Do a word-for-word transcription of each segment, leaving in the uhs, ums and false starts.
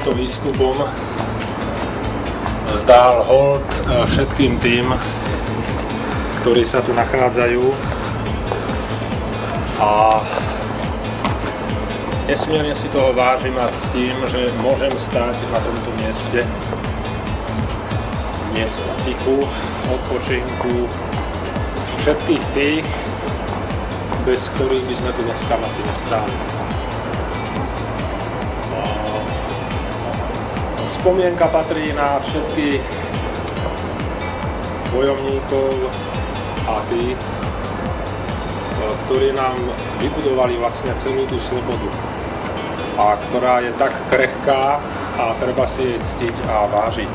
týmto výstupom vzdal hold všetkým tým, ktorí sa tu nachádzajú, a nesmierne si toho vážim a ctím, že môžem stáť na tomto mieste, miesta tichu, odpočinku všetkých tých, bez ktorých by sme tu dneska asi nestáli. Spomienka patrí na všetkých bojovníkov a tých, ktorí nám vybudovali vlastne celú tú slobodu, a ktorá je tak krehká a treba si jej ctiť a vážiť.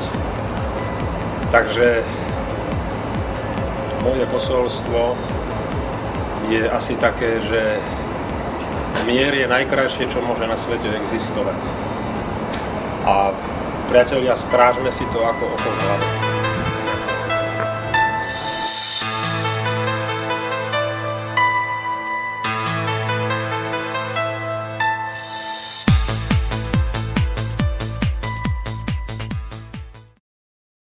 Takže moje posolstvo je asi také, že mier je najkrajšie, čo môže na svete existovať. A priatelia, strážme si to ako oko v hlave.